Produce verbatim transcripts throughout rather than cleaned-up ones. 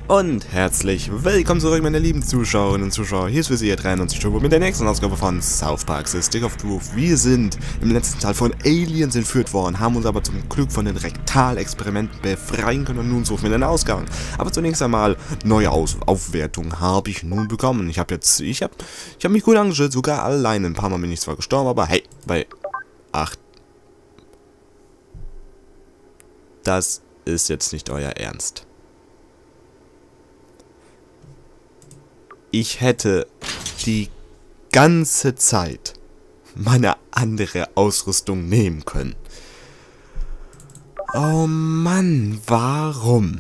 Und herzlich willkommen zurück, meine lieben Zuschauerinnen und Zuschauer. Hier ist für Sie hier dreiundneunzig Turbo mit der nächsten Ausgabe von South Park: The Stick of Truth. Wir sind im letzten Teil von Aliens entführt worden, haben uns aber zum Glück von den Rektalexperimenten befreien können und nun suchen wir den Ausgang. Aber zunächst einmal, neue Aus Aufwertung habe ich nun bekommen. Ich habe jetzt, ich habe ich habe mich gut angestellt, sogar alleine. Ein paar Mal bin ich zwar gestorben, aber hey, bei acht. Das ist jetzt nicht euer Ernst. Ich hätte die ganze Zeit meine andere Ausrüstung nehmen können. Oh Mann, warum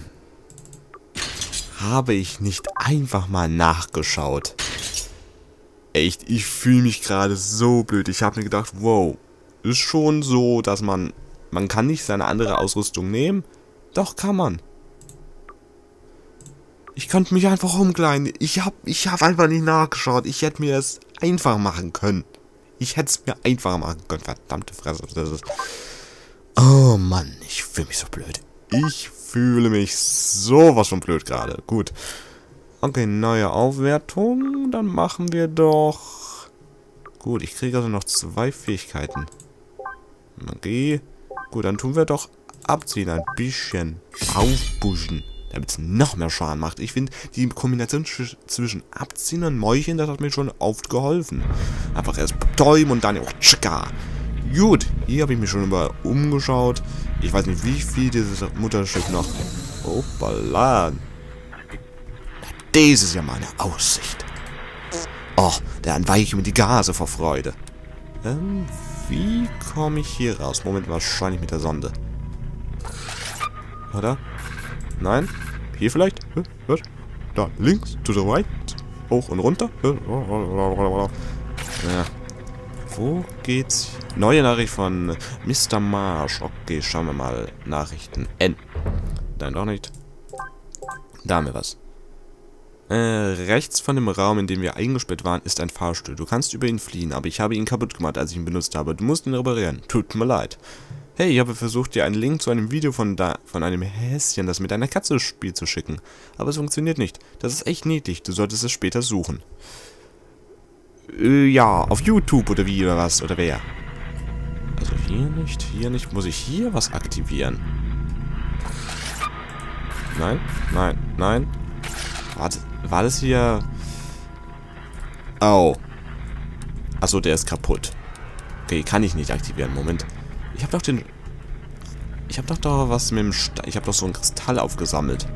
habe ich nicht einfach mal nachgeschaut? Echt, ich fühle mich gerade so blöd. Ich habe mir gedacht, wow, ist schon so, dass man, man kann nicht seine andere Ausrüstung nehmen? Doch, kann man. Ich konnte mich einfach umkleiden. Ich hab, ich hab einfach nicht nachgeschaut. Ich hätte mir das einfach machen können. Ich hätte es mir einfach machen können. Verdammte Fresse. Das ist... Oh Mann, ich fühle mich so blöd. Ich fühle mich sowas von blöd gerade. Gut. Okay, neue Aufwertung. Dann machen wir doch... Gut, ich kriege also noch zwei Fähigkeiten. Magie. Gut, dann tun wir doch abziehen. Ein bisschen aufpushen. Damit es noch mehr Schaden macht. Ich finde, die Kombination zwischen Abziehen und Meucheln, das hat mir schon oft geholfen. Einfach erst betäuben und dann... Oh, tschika. Gut, hier habe ich mich schon über umgeschaut. Ich weiß nicht, wie viel dieses Mutterschiff noch... Hoppala. Das ist ja meine Aussicht. Oh, der entweiche mir die Gase vor Freude. Ähm, wie komme ich hier raus? Moment, wahrscheinlich mit der Sonde. Oder? Nein? Hier vielleicht? Was? Da, links, to the right. Hoch und runter. Ja. Wo geht's? Neue Nachricht von Mister Marsh. Okay, schauen wir mal. Nachrichten. N. Nein, doch nicht. Da haben wir was. Äh, rechts von dem Raum, in dem wir eingesperrt waren, ist ein Fahrstuhl. Du kannst über ihn fliehen, aber ich habe ihn kaputt gemacht, als ich ihn benutzt habe. Du musst ihn reparieren. Tut mir leid. Hey, ich habe versucht, dir einen Link zu einem Video von da von einem Häschen, das mit einer Katze spielt, zu schicken. Aber es funktioniert nicht. Das ist echt niedlich. Du solltest es später suchen. Äh, ja, auf YouTube oder wie oder was oder wer? Also hier nicht, hier nicht. Muss ich hier was aktivieren? Nein, nein, nein. Warte, war das hier... Oh. Achso, der ist kaputt. Okay, kann ich nicht aktivieren. Moment. Ich habe doch den... Ich habe doch da was mit dem... St ich habe doch so ein Kristall aufgesammelt.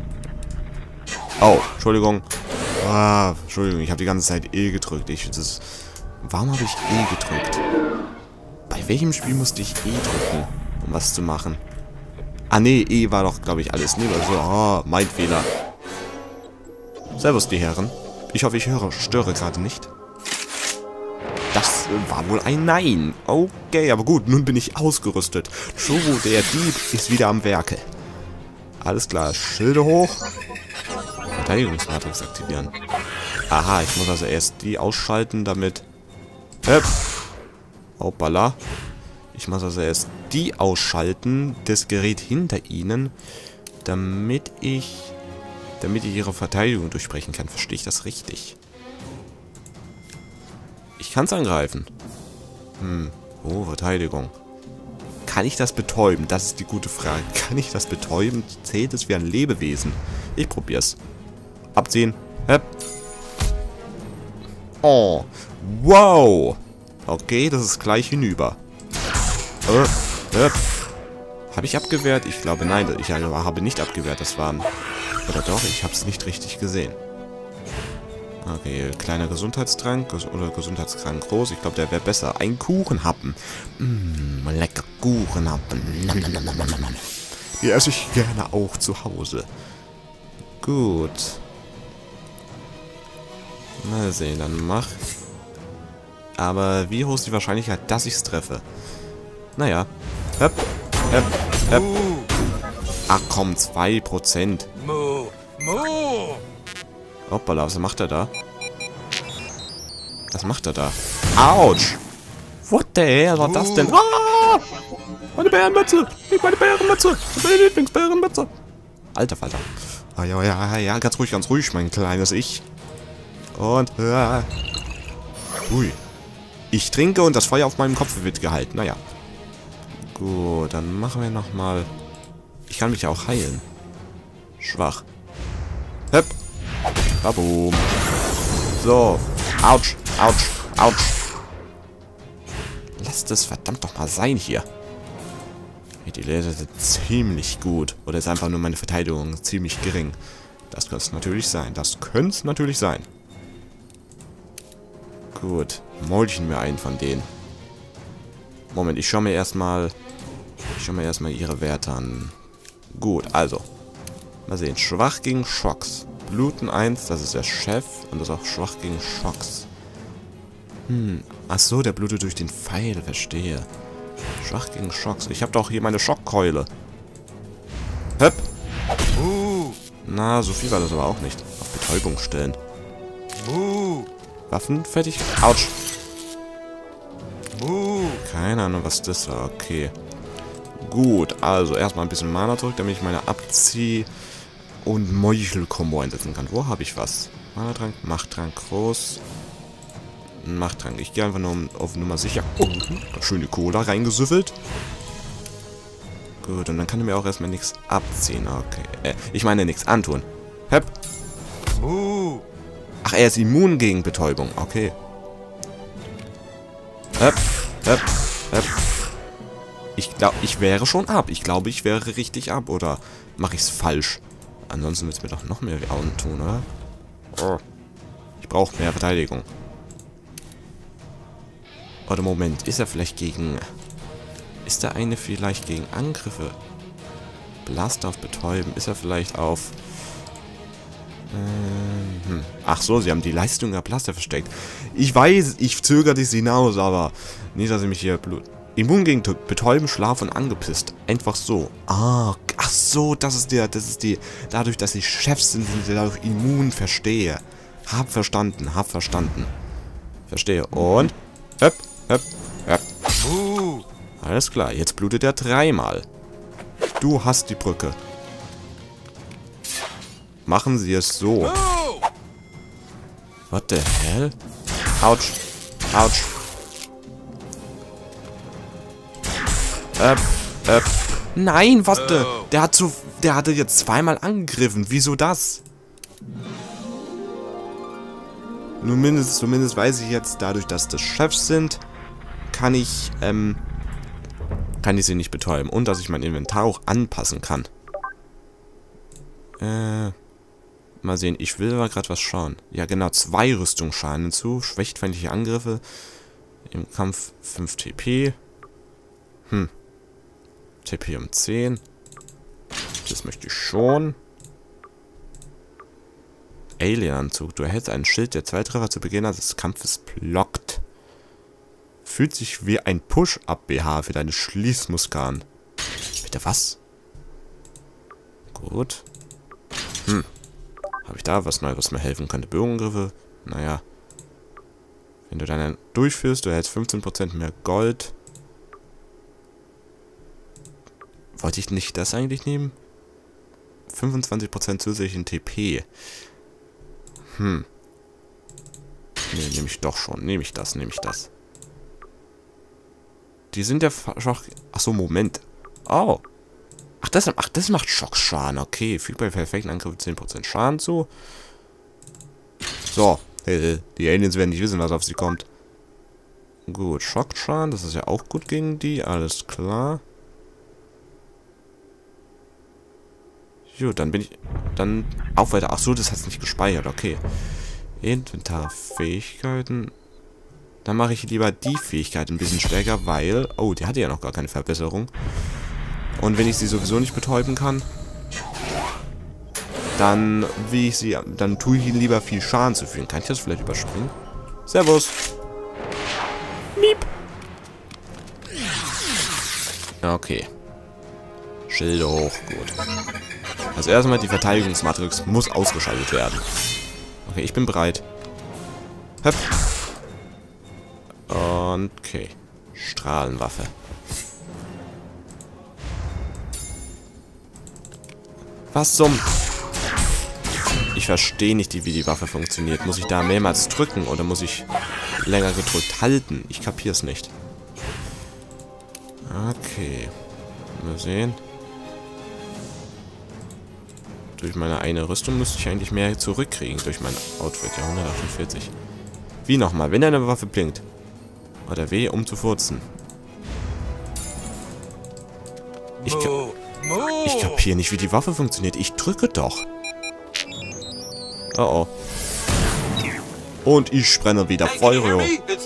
Oh, Entschuldigung. Ah, Entschuldigung, ich habe die ganze Zeit E gedrückt. Ich, das, warum habe ich E gedrückt? Bei welchem Spiel musste ich E drücken, um was zu machen? Ah, nee, E war doch, glaube ich, alles. Nee, also, oh, mein Fehler. Servus, die Herren. Ich hoffe, ich höre, störe gerade nicht. Das war wohl ein Nein. Okay, aber gut, nun bin ich ausgerüstet. Chobo, der Dieb, ist wieder am Werke. Alles klar, Schilde hoch. Verteidigungsmatrix aktivieren. Aha, ich muss also erst die ausschalten, damit... Höp. Hoppala. Ich muss also erst die ausschalten, das Gerät hinter ihnen, damit ich... damit ich ihre Verteidigung durchbrechen kann. Verstehe ich das richtig? Ich kann es angreifen. Hm. Oh, Verteidigung. Kann ich das betäuben? Das ist die gute Frage. Kann ich das betäuben? Zählt es wie ein Lebewesen? Ich probier's. Abziehen. Hep. Oh. Wow. Okay, das ist gleich hinüber. Äh, hep. Habe ich abgewehrt? Ich glaube, nein. Ich habe nicht abgewehrt. Das waren... Oder doch? Ich habe es nicht richtig gesehen. Okay, kleiner Gesundheitstrank oder Gesundheitstrank groß. Ich glaube, der wäre besser. Ein Kuchenhappen. Mmh, lecker Kuchenhappen. Die esse ich gerne auch zu Hause. Gut. Mal sehen, dann mach. Aber wie hoch ist die Wahrscheinlichkeit, dass ich es treffe? Naja. Höp, höp, höp. Ach komm, zwei Prozent. Hoppala, was macht er da? Was macht er da? Autsch! What the hell war das denn? Ah! Meine Bärenmütze! Nicht meine Bärenmütze! Meine Lieblingsbärenmütze! Alter Falter. Ah, ja, ja, ja, ganz ruhig, ganz ruhig, mein kleines Ich. Und, äh, ui. Ich trinke und das Feuer auf meinem Kopf wird gehalten. Naja. Gut, dann machen wir nochmal... Ich kann mich ja auch heilen. Schwach. Hüpp. Baboom. So. Autsch. Autsch. Autsch. Lass das verdammt doch mal sein hier. Die Laser sind ziemlich gut. Oder ist einfach nur meine Verteidigung ziemlich gering. Das könnte es natürlich sein. Das könnte es natürlich sein. Gut. Molchen mir einen von denen. Moment, ich schaue mir erstmal... Ich schaue mir erstmal ihre Werte an. Gut, also. Mal sehen. Schwach gegen Schocks. Bluten eins, das ist der Chef. Und das ist auch schwach gegen Schocks. Hm. Achso, der blutet durch den Pfeil. Verstehe. Schwach gegen Schocks. Ich habe doch hier meine Schockkeule. Höpp. Uh. Na, so viel war das aber auch nicht. Auf Betäubung stellen. Uh. Waffen fertig. Autsch. Uh. Keine Ahnung, was das war. Okay. Gut, also erstmal ein bisschen Mana zurück, damit ich meine Abzieh- und Meuchel-Kombo einsetzen kann. Wo habe ich was? Mana-Trank, Machttrank groß. Machttrank. Ich gehe einfach nur um, auf Nummer sicher. Oh, schöne Cola reingesüffelt. Gut, und dann kann er mir auch erstmal nichts abziehen. Okay. Äh, ich meine nichts antun. Hepp. Ach, er ist immun gegen Betäubung. Okay. Hepp. Hepp. Hepp. Ich glaube, ich wäre schon ab. Ich glaube, ich wäre richtig ab. Oder mache ich es falsch? Ansonsten wird es mir doch noch mehr Augen tun, oder? Oh. Ich brauche mehr Verteidigung. Oder Moment, ist er vielleicht gegen... Ist der eine vielleicht gegen Angriffe? Blast auf Betäuben. Ist er vielleicht auf... Ähm, hm. Ach so, sie haben die Leistung der Blaster versteckt. Ich weiß, ich zögere das hinaus, aber... Nicht, dass ich mich hier... Blut Immun gegen Betäuben, Schlaf und angepisst. Einfach so. Ah, ach so, das ist der, das ist die... Dadurch, dass sie Chefs sind, sind sie dadurch immun, verstehe. Hab verstanden, hab verstanden. Verstehe. Und... Höpp, höpp, höpp. Uh. Alles klar, jetzt blutet er dreimal. Du hast die Brücke. Machen Sie es so. What the hell? Autsch. Autsch. Öp, öp. Nein, was der? Der hat zu, der hatte jetzt zweimal angegriffen. Wieso das? Nur mindestens, zumindest weiß ich jetzt, dadurch, dass das Chefs sind, kann ich, ähm, kann ich sie nicht betäuben. Und dass ich mein Inventar auch anpassen kann. Äh, mal sehen. Ich will aber gerade was schauen. Ja, genau. Zwei Rüstungsschaden hinzu. Schwächt feindliche Angriffe. Im Kampf fünf T P. Hm. T P um zehn. Das möchte ich schon. Alien-Anzug. Du erhältst einen Schild, der zwei Treffer zu Beginn des Kampfes blockt. Fühlt sich wie ein Push-Up-B H für deine Schließmuskeln. Bitte was? Gut. Hm. Habe ich da was Neues, was mir helfen könnte? Bogengriffe? Naja. Wenn du deinen durchführst, du erhältst fünfzehn Prozent mehr Gold. Wollte ich nicht das eigentlich nehmen? fünfundzwanzig Prozent zusätzlichen T P. Hm. Ne, nehme ich doch schon. Nehme ich das, nehme ich das. Die sind ja Schock... Achso, Moment. Oh. Ach das, ach, das macht Schockschaden. Okay, fügt bei perfekten Angriff zehn Prozent Schaden zu. So. Die Aliens werden nicht wissen, was auf sie kommt. Gut, Schockschaden. Das ist ja auch gut gegen die. Alles klar. Gut, dann bin ich... Dann auf weiter. Ach so, das hat es nicht gespeichert. Okay. Inventar, Fähigkeiten. Dann mache ich lieber die Fähigkeit ein bisschen stärker, weil... Oh, die hatte ja noch gar keine Verbesserung. Und wenn ich sie sowieso nicht betäuben kann, dann wie ich sie... Dann tue ich ihnen lieber viel Schaden zu fügen. Kann ich das vielleicht überspringen? Servus. Miep. Okay. Schilde hoch. Gut. Also erstmal die Verteidigungsmatrix muss ausgeschaltet werden. Okay, ich bin bereit. Höpp. Und okay. Strahlenwaffe. Was zum... Ich verstehe nicht, wie die Waffe funktioniert. Muss ich da mehrmals drücken oder muss ich länger gedrückt halten? Ich kapiere es nicht. Okay. Mal sehen. Durch meine eine Rüstung müsste ich eigentlich mehr zurückkriegen durch mein Outfit. Ja, hundertachtundvierzig. Wie nochmal? Wenn deine Waffe blinkt. Oder W, um zu furzen. Ich, ka ich kapiere nicht, wie die Waffe funktioniert. Ich drücke doch. Oh oh. Und ich brenne wieder Feuer.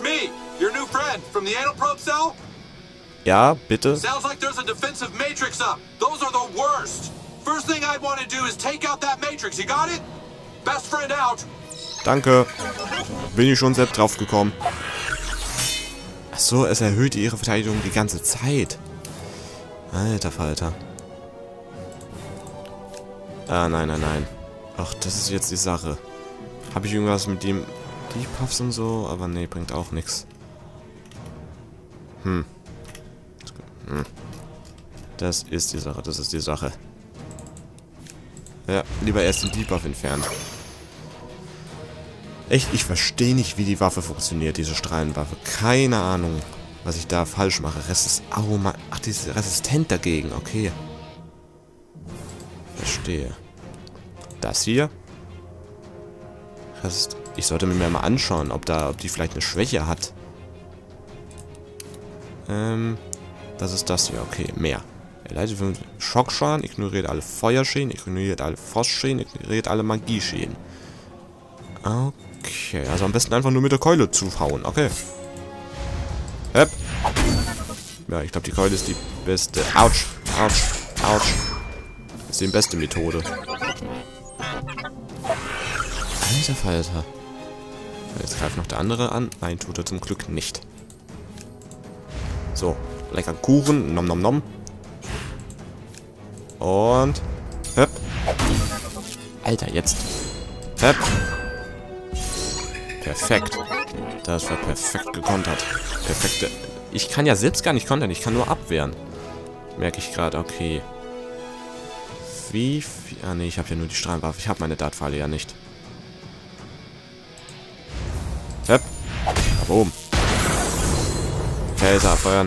Ja, bitte. Sounds like there's a defensive matrix up. Those are the worst. First thing I want to do is take out that matrix. You got it? Best friend out. Danke. Bin ich schon selbst drauf gekommen. Ach so, es erhöht ihre Verteidigung die ganze Zeit. Alter Falter. Ah, nein, nein, nein. Ach, das ist jetzt die Sache. Habe ich irgendwas mit dem Debuffs und so? Aber nee, bringt auch nichts. Hm. hm. Das ist die Sache, das ist die Sache. Ja, lieber erst den Debuff entfernt. Echt, ich verstehe nicht, wie die Waffe funktioniert, diese Strahlenwaffe. Keine Ahnung, was ich da falsch mache. Rest ist... Oh Mann. Ach, die ist resistent dagegen. Okay. Verstehe. Das hier. Resist ich sollte mir mal anschauen, ob da, ob die vielleicht eine Schwäche hat. Ähm, das ist das hier. Okay, mehr. Er leitet für Schockschaden, ignoriert alle Feuerschäden, ignoriert alle Frostschäden, ignoriert alle Magieschäden. Okay, also am besten einfach nur mit der Keule zuhauen. Okay. Hep. Ja, ich glaube, die Keule ist die beste. Autsch, autsch, autsch. Das ist die beste Methode. Alter Falter. Jetzt greift noch der andere an. Nein, tut er zum Glück nicht. So, lecker Kuchen. Nom nom nom. Und... Hep. Alter, jetzt. Hep. Perfekt. Das war perfekt gekontert. Perfekte... Ich kann ja selbst gar nicht kontern. Ich kann nur abwehren. Merke ich gerade. Okay. Wie viel... Ah, nee, ich habe ja nur die Strahlenwaffe. Ich habe meine Dartpfeile ja nicht. Hep. Da oben. Felser abfeuern.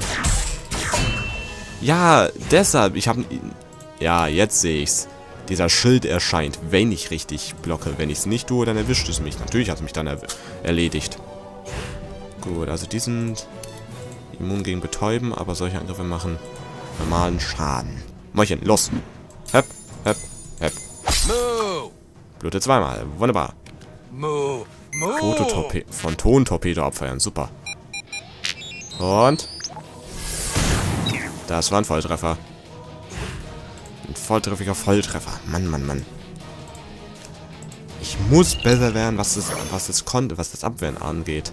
Ja, deshalb. Ich habe... Ja, jetzt sehe ich's. Dieser Schild erscheint, wenn ich richtig blocke. Wenn ich es nicht tue, dann erwischt es mich. Natürlich hat es mich dann er erledigt. Gut, also die sind immun gegen Betäuben, aber solche Angriffe machen normalen Schaden. Mäuchen, los. Hep, hep, hep. Blute zweimal. Wunderbar. Fototorpedo, Phantom-Torpedo abfeuern. Super. Und... Das war ein Volltreffer. Ein volltreffiger Volltreffer. Mann, Mann, Mann. Ich muss besser werden, was das, was das konnte, was das Abwehren angeht.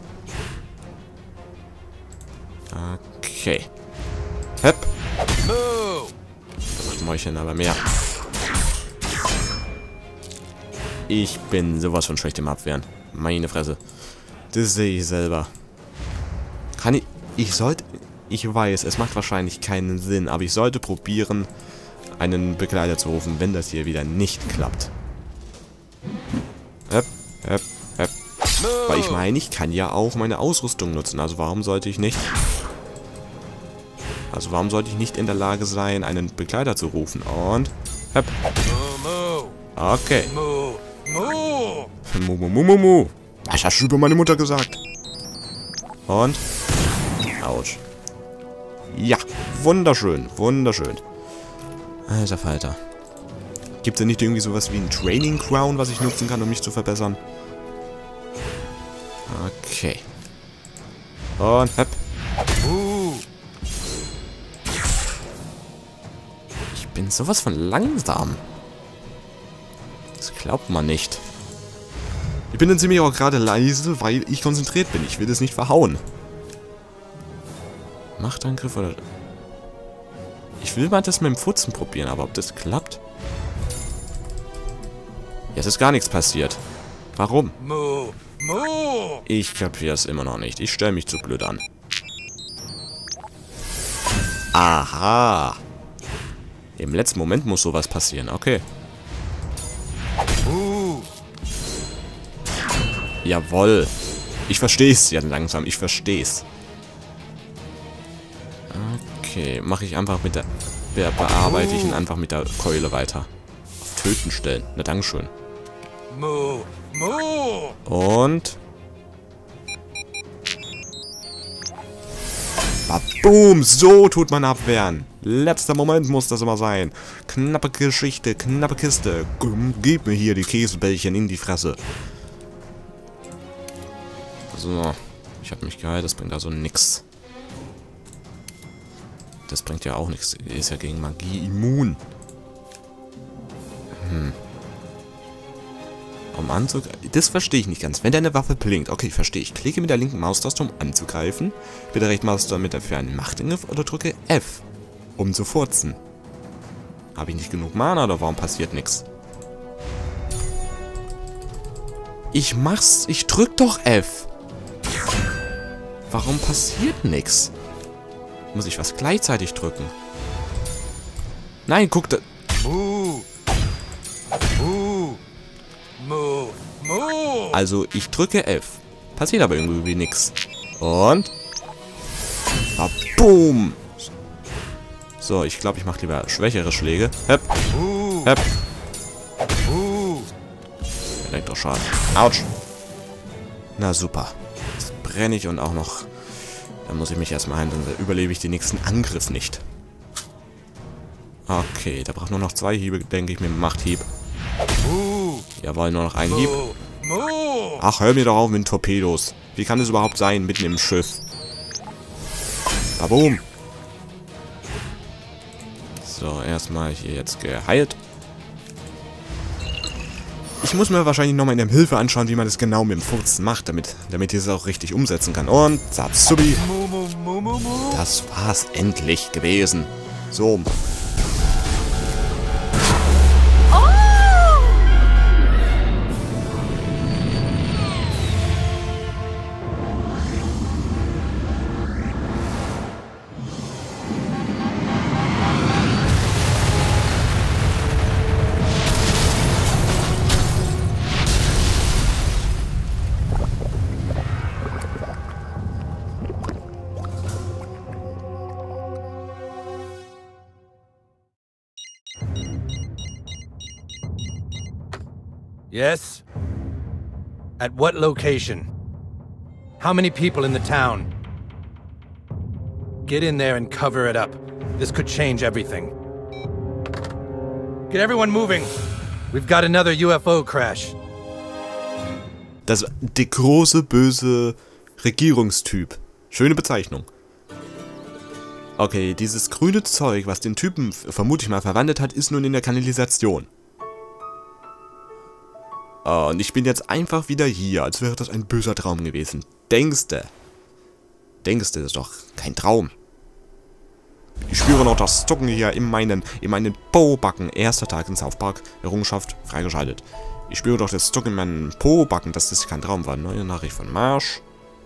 Okay. Hep. Das macht Mäuschen aber mehr. Ich bin sowas von schlecht im Abwehren. Meine Fresse. Das sehe ich selber. Kann ich... Ich sollte... Ich weiß, es macht wahrscheinlich keinen Sinn, aber ich sollte probieren, einen Begleiter zu rufen, wenn das hier wieder nicht klappt. Hep, hep, hep. Weil ich meine, ich kann ja auch meine Ausrüstung nutzen, also warum sollte ich nicht... Also warum sollte ich nicht in der Lage sein, einen Begleiter zu rufen? Und... Hep. Okay. Mu, mu, mu, mu, mu. Ich hab's über meine Mutter gesagt. Und... Autsch. Ja, wunderschön, wunderschön. Alter Falter. Gibt es denn nicht irgendwie sowas wie ein Training Crown, was ich nutzen kann, um mich zu verbessern? Okay. Und hep. Ich bin sowas von langsam. Das glaubt man nicht. Ich bin dann ziemlich auch gerade leise, weil ich konzentriert bin. Ich will das nicht verhauen. Machtangriff oder... Ich will mal das mit dem Futzen probieren, aber ob das klappt? Jetzt ist gar nichts passiert. Warum? Ich kapiere es immer noch nicht. Ich stelle mich zu blöd an. Aha. Im letzten Moment muss sowas passieren. Okay. Jawohl. Ich verstehe es ja langsam. Ich verstehe es. Okay, mache ich einfach mit der... Be bearbeite ich ihn einfach mit der Keule weiter. Auf Töten stellen. Na, Dankeschön. Und... Boom, so tut man abwehren. Letzter Moment muss das immer sein. Knappe Geschichte, knappe Kiste. Gib mir hier die Käsebällchen in die Fresse. So, ich habe mich geheilt, das bringt also nix. Das bringt ja auch nichts. Ist ja gegen Magie immun. Hm. Um Anzug... Das verstehe ich nicht ganz. Wenn deine Waffe blinkt, okay, verstehe ich. Klicke mit der linken Maustaste, um anzugreifen. Mit der rechten Maustaste mit der für einen Machtangriff oder drücke F, um zu furzen. Habe ich nicht genug Mana oder warum passiert nichts? Ich mach's... Ich drück doch F. Warum passiert nichts? Muss ich was gleichzeitig drücken? Nein, guck da... Also, ich drücke F. Passiert aber irgendwie nichts. Und... Ah, boom! So, ich glaube, ich mache lieber schwächere Schläge. Hep. Hep. Elektroschaden. Autsch. Na super. Jetzt brenne ich und auch noch... Dann muss ich mich erstmal heilen, dann überlebe ich den nächsten Angriff nicht. Okay, da braucht nur noch zwei Hiebe, denke ich, mit dem Machthieb. Jawohl, nur noch ein Hieb. Ach, hör mir doch auf mit Torpedos. Wie kann das überhaupt sein, mitten im Schiff? Baboom. So, erstmal hier jetzt geheilt. Ich muss mir wahrscheinlich nochmal in der Hilfe anschauen, wie man das genau mit dem Furzen macht, damit, damit ich es auch richtig umsetzen kann. Und Satsubi. Das war's endlich gewesen. So. Yes? At what location? How many people in the town? Get in there and cover it up. This could change everything. Get everyone moving. We've got another U F O crash. Das der große, böse Regierungstyp. Schöne Bezeichnung. Okay, dieses grüne Zeug, was den Typen vermutlich mal verwandelt hat, ist nun in der Kanalisation. Oh, und ich bin jetzt einfach wieder hier, als wäre das ein böser Traum gewesen. Denkste. Denkste, das ist doch kein Traum. Ich spüre noch das Zucken hier in meinen, in meinen Po-Backen. Erster Tag in South Park. Errungenschaft freigeschaltet. Ich spüre doch das Zucken in meinen Po-Backen, dass das kein Traum war. Neue Nachricht von Marsch.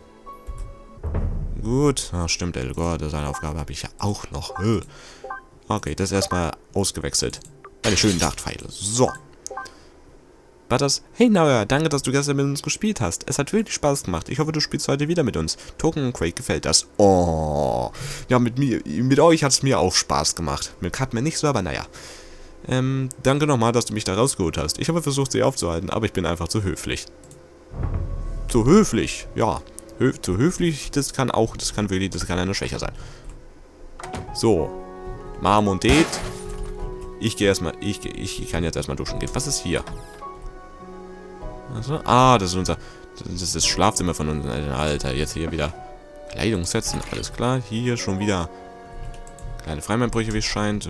Gut. Ah, stimmt, El Gore, seine Aufgabe habe ich ja auch noch. Okay, das ist erstmal ausgewechselt. Eine schönen Dachtpfeile. So. Butters, hey Nauer, danke, dass du gestern mit uns gespielt hast. Es hat wirklich Spaß gemacht. Ich hoffe, du spielst heute wieder mit uns. Token und Quake gefällt das. Oh. Ja, mit mir, mit euch hat es mir auch Spaß gemacht. Mit Katme nicht so, aber naja. Ähm, danke nochmal, dass du mich da rausgeholt hast. Ich habe versucht, sie aufzuhalten, aber ich bin einfach zu höflich. Zu höflich, ja. Hö zu höflich, das kann auch, das kann wirklich, das kann eine Schwäche sein. So. Marmondet. Ich gehe erstmal, ich, ich kann jetzt erstmal duschen gehen. Was ist hier? Also, ah, das ist unser, das ist das Schlafzimmer von uns. Alter, jetzt hier wieder Kleidung setzen, alles klar. Hier schon wieder kleine Freimannbrüche, wie es scheint.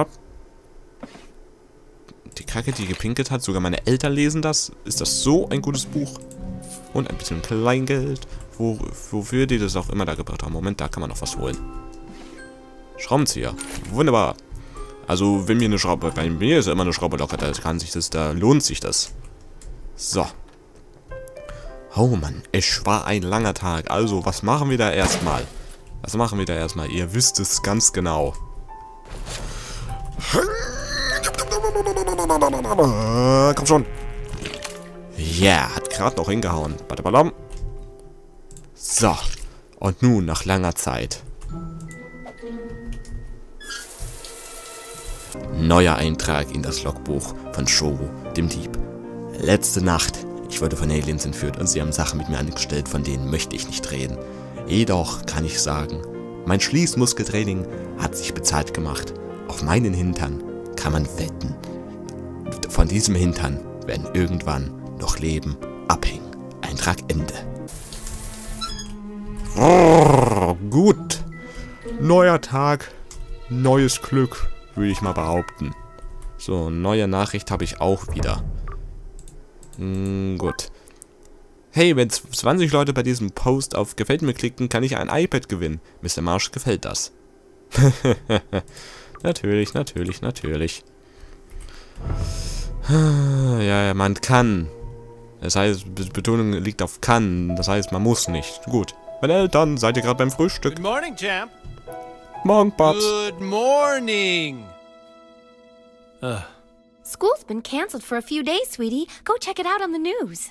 Die Kacke, die gepinkelt hat, sogar meine Eltern lesen das. Ist das so ein gutes Buch? Und ein bisschen Kleingeld, wo, wofür die das auch immer da gebracht haben. Moment, da kann man noch was holen. Schraubenzieher, wunderbar. Also, wenn mir eine Schraube, bei mir ist ja immer eine Schraube locker, da kann sich das, da lohnt sich das. So. Oh Mann, es war ein langer Tag. Also, was machen wir da erstmal? Was machen wir da erstmal? Ihr wisst es ganz genau. Komm schon. Ja, yeah, hat gerade noch hingehauen. Badabadam. So. Und nun, nach langer Zeit. Neuer Eintrag in das Logbuch von Shogo, dem Dieb. Letzte Nacht. Ich wurde von Aliens entführt und sie haben Sachen mit mir angestellt, von denen möchte ich nicht reden. Jedoch kann ich sagen, mein Schließmuskeltraining hat sich bezahlt gemacht. Auf meinen Hintern kann man wetten. Von diesem Hintern werden irgendwann noch Leben abhängen. Eintrag Ende. Oh, gut. Neuer Tag, neues Glück, würde ich mal behaupten. So, neue Nachricht habe ich auch wieder. Hm, gut. Hey, wenn zwanzig Leute bei diesem Post auf Gefällt mir klicken, kann ich ein iPad gewinnen. Mister Marsh gefällt das. Natürlich, natürlich, natürlich. Ja, man kann. Das heißt, Betonung liegt auf kann. Das heißt, man muss nicht. Gut. Meine Eltern, seid ihr gerade beim Frühstück? Good morning, Champ. Morgen, Pops. Good morning. Ugh. School's been canceled for a few days, sweetie. Go check it out on the news.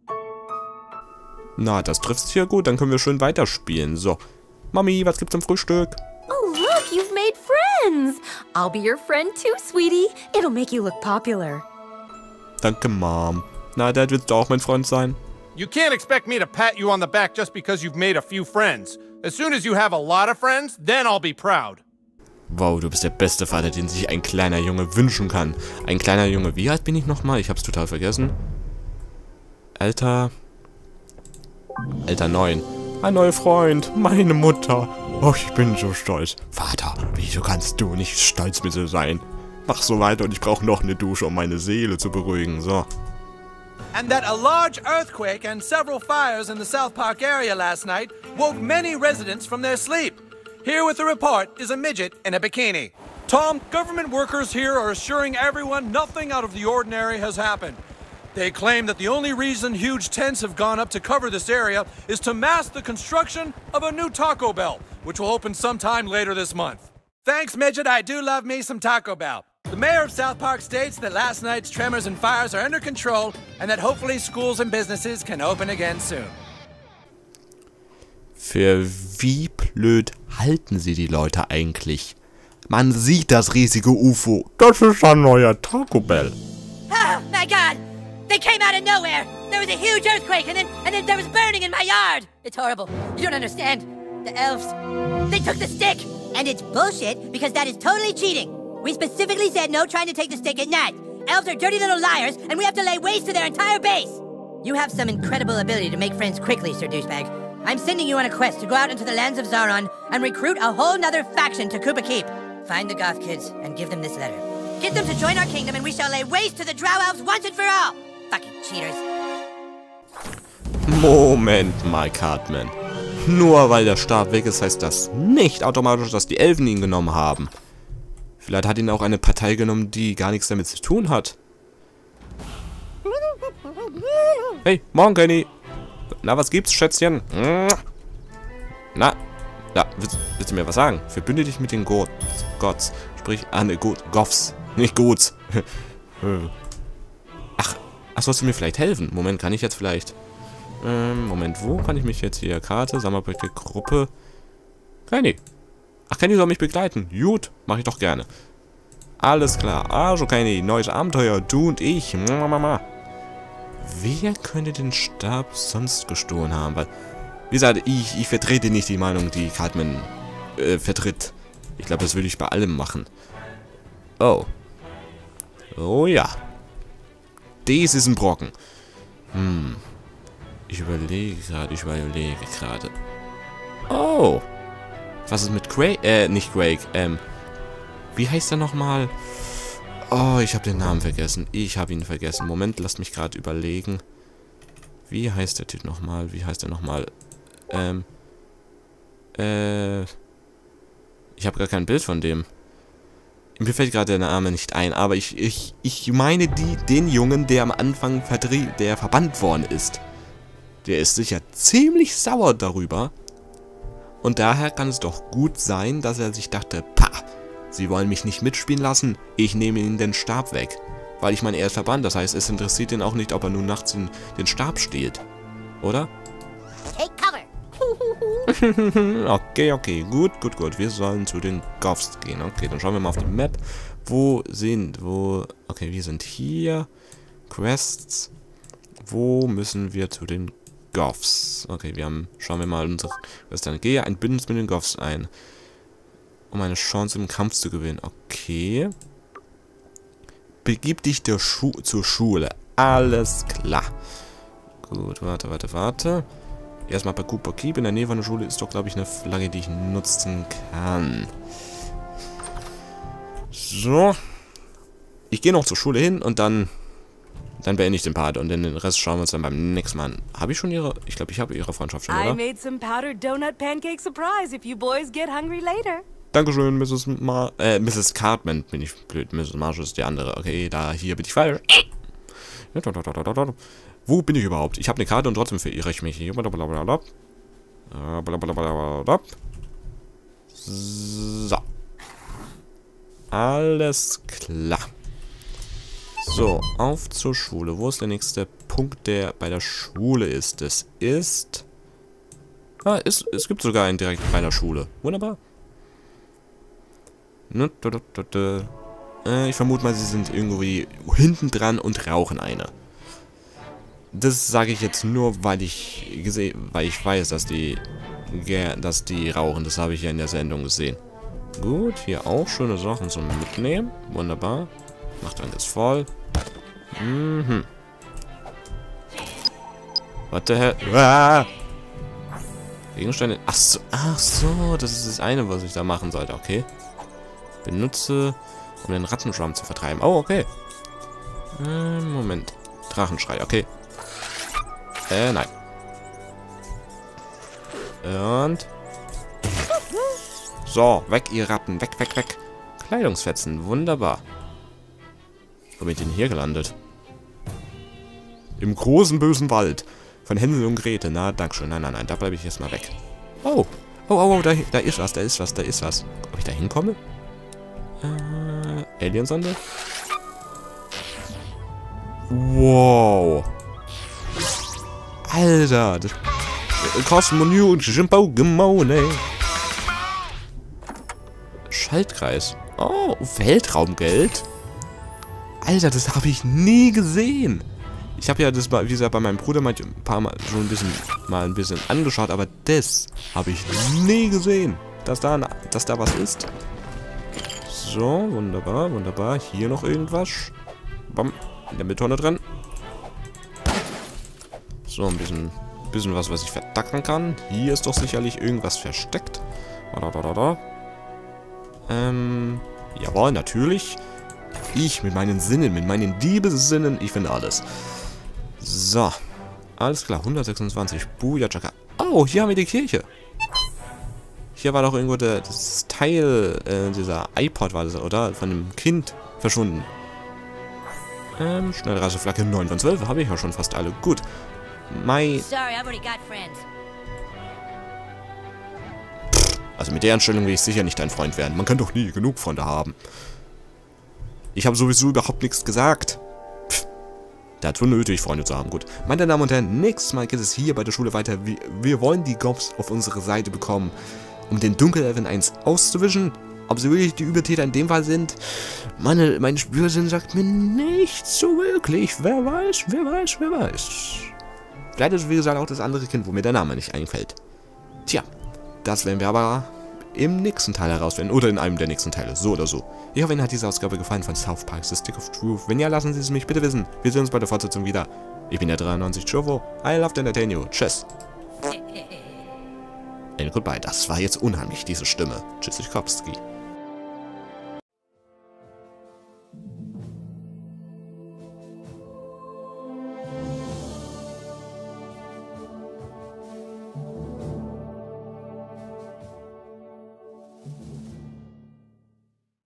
Na, das trifft's hier gut. Dann können wir schön weiterspielen. So. Mami, was gibt's zum Frühstück? Oh, look, you've made friends. I'll be your friend too, sweetie. It'll make you look popular. Danke, Mom. Na, Dad, willst du auch mein Freund sein? You can't expect me to pat you on the back just because you've made a few friends. As soon as you have a lot of friends, then I'll be proud. Wow, du bist der beste Vater, den sich ein kleiner Junge wünschen kann. Ein kleiner Junge, wie alt bin ich nochmal? Ich hab's total vergessen. Alter... Alter neun. Ein neuer Freund, meine Mutter. Oh, ich bin so stolz. Vater, wieso kannst du nicht stolz mit mir sein? Mach so weiter und ich brauche noch eine Dusche, um meine Seele zu beruhigen. So. And that a large earthquake and several fires in the South Park area last night woke many residents from their sleep. Here with the report is a midget in a bikini. Tom, government workers here are assuring everyone nothing out of the ordinary has happened. They claim that the only reason huge tents have gone up to cover this area is to mask the construction of a new Taco Bell, which will open sometime later this month. Thanks, midget. I do love me some Taco Bell. The mayor of South Park states that last night's tremors and fires are under control and that hopefully schools and businesses can open again soon. Für wie blöd halten sie die Leute eigentlich? Man sieht das riesige U F O. Das ist ein neuer Taco Bell. Oh my God! They came out of nowhere. There was a huge earthquake, and then and then there was burning in my yard. It's horrible. You don't understand. The elves, they took the stick, and it's bullshit because that is totally cheating. We specifically said no trying to take the stick at night. Elves are dirty little liars, and we have to lay waste to their entire base. You have some incredible ability to make friends quickly, Sir Douchebag. I'm sending you on a quest to go out into the lands of Zaron and recruit a whole nother faction to Koopa Keep. Find the goth kids and give them this letter. Get them to join our kingdom, and we shall lay waste to the Drow Elves once and for all. Fucking cheaters. Moment mal, Cartman. Nur weil der Stab weg ist, heißt das nicht automatisch, dass die Elfen ihn genommen haben. Vielleicht hat ihn auch eine Partei genommen, die gar nichts damit zu tun hat. Hey, morgen, Kenny. Na, was gibt's, Schätzchen? Na, ja, willst, willst du mir was sagen? Verbünde dich mit den Gods. Gods. Sprich, ah, ne, Go Goths. Nicht Gods. Ach, ach, sollst du mir vielleicht helfen? Moment, kann ich jetzt vielleicht... Ähm, Moment, wo kann ich mich jetzt hier... Karte, Sammelprojekte, Gruppe... Kenny. Ach, Kenny soll mich begleiten. Gut, mache ich doch gerne. Alles klar. Also, Kenny, neues Abenteuer. Du und ich. Mama. Wer könnte den Stab sonst gestohlen haben? Weil, wie gesagt, ich, ich vertrete nicht die Meinung, die Cartman äh, vertritt. Ich glaube, das würde ich bei allem machen. Oh. Oh ja. Dies ist ein Brocken. Hm. Ich überlege gerade, ich überlege gerade. Oh. Was ist mit Craig? Äh, nicht Craig. Ähm. Wie heißt er nochmal? Oh, ich habe den Namen vergessen. Ich habe ihn vergessen. Moment, lasst mich gerade überlegen. Wie heißt der Typ nochmal? Wie heißt er nochmal? Ähm. Äh. Ich habe gar kein Bild von dem. Mir fällt gerade der Name nicht ein, aber ich, ich, ich meine die, den Jungen, der am Anfang verdrie der verbannt worden ist. Der ist sicher ziemlich sauer darüber. Und daher kann es doch gut sein, dass er sich dachte, pah, sie wollen mich nicht mitspielen lassen, ich nehme ihnen den Stab weg. Weil ich meine, er ist verbannt. Das heißt, es interessiert ihn auch nicht, ob er nun nachts den, den Stab stiehlt. Oder? Take cover. Okay, okay. Gut, gut, gut. Wir sollen zu den Goffs gehen. Okay, dann schauen wir mal auf die Map. Wo sind, wo... Okay, wir sind hier. Quests. Wo müssen wir zu den Goffs? Okay, wir haben... Schauen wir mal unsere... Quest an. Gehe ein Bündnis mit den Goffs ein. Um eine Chance im Kampf zu gewinnen. Okay. Begib dich der Schu zur Schule. Alles klar. Gut, warte, warte, warte. Erstmal bei Cooper Keep. In der Nähe von der Schule ist doch, glaube ich, eine Flagge, die ich nutzen kann. So. Ich gehe noch zur Schule hin und dann... Dann beende ich den Part und den Rest schauen wir uns dann beim nächsten Mal an. Habe ich schon ihre... Ich glaube, ich habe ihre Freundschaft schon, oder? I made some powdered donut pancake surprise if you boys get hungry later. Dankeschön, Misses Mar... Äh, Misses Cartman. Bin ich blöd. Misses Marsh ist die andere. Okay, da hier bin ich falsch. Wo bin ich überhaupt? Ich habe eine Karte und trotzdem verirre ich mich. So. Alles klar. So, auf zur Schule. Wo ist der nächste Punkt, der bei der Schule ist? Es ist... Ah, es, es gibt sogar einen direkt bei der Schule. Wunderbar. Äh, ich vermute mal, sie sind irgendwie hinten dran und rauchen eine. Das sage ich jetzt nur, weil ich gesehen, weil ich weiß, dass die, dass die rauchen. Das habe ich ja in der Sendung gesehen. Gut, hier auch schöne Sachen zum Mitnehmen. Wunderbar. Machttank ist voll. Mhm. Was der Hell? Ah! Gegenstände. Ach so, ach so, das ist das eine, was ich da machen sollte. Okay. Benutze, um den Rattenschwarm zu vertreiben. Oh, okay. Äh, Moment. Drachenschrei, okay. Äh, nein. Und... So, weg, ihr Ratten. Weg, weg, weg. Kleidungsfetzen, wunderbar. Wo bin ich denn hier gelandet? Im großen, bösen Wald. Von Hänsel und Gretel. Na, dankeschön. Nein, nein, nein, da bleibe ich jetzt mal weg. Oh, oh, oh, oh, da, da ist was, da ist was, da ist was. Ob ich da hinkomme? Äh, Aliensonde? Wow. Alter, das kosmonischen Pokémon, ey. Schaltkreis. Oh, Weltraumgeld. Alter, das habe ich nie gesehen. Ich habe ja das, wie gesagt, bei meinem Bruder mal ein paar Mal schon ein bisschen, mal ein bisschen angeschaut, aber das habe ich nie gesehen, dass da, dass da was ist. So, wunderbar, wunderbar. Hier noch irgendwas. Bam, in der Mülltonne drin. So, ein bisschen, bisschen was, was ich verdacken kann. Hier ist doch sicherlich irgendwas versteckt. Da, da, da, da. Ähm, jawohl, natürlich. Ich mit meinen Sinnen, mit meinen Diebessinnen, ich finde alles. So, alles klar, hundertsechsundzwanzig. Booyah-Chaka. Oh, hier haben wir die Kirche. Hier war doch irgendwo der, das Teil, äh, dieser iPod war das, oder? Von dem Kind verschwunden. Ähm, Schnellreiseflagge neun von zwölf, habe ich ja schon fast alle. Gut. My... Sorry, I've already got friends. Also mit der Einstellung will ich sicher nicht dein Freund werden. Man kann doch nie genug Freunde haben. Ich habe sowieso überhaupt nichts gesagt. Pff, dazu nötig, Freunde zu haben. Gut. Meine Damen und Herren, nächstes Mal geht es hier bei der Schule weiter. Wir, wir wollen die Goffs auf unsere Seite bekommen, um den Dunkelelfen eins auszuwischen. Ob sie wirklich die Übeltäter in dem Fall sind? Meine, mein Spürsinn sagt mir nicht so wirklich. Wer weiß, wer weiß, wer weiß. Vielleicht ist, wie gesagt, auch das andere Kind, wo mir der Name nicht einfällt. Tja, das werden wir aber im nächsten Teil herausfinden. Oder in einem der nächsten Teile. So oder so. Ich hoffe, Ihnen hat diese Ausgabe gefallen von South Park The Stick of Truth. Wenn ja, lassen Sie es mich bitte wissen. Wir sehen uns bei der Fortsetzung wieder. Ich bin der dreiundneunzig Chovo. I love to entertain you. Tschüss. And goodbye. Das war jetzt unheimlich, diese Stimme. Tschüss, ich Kopski.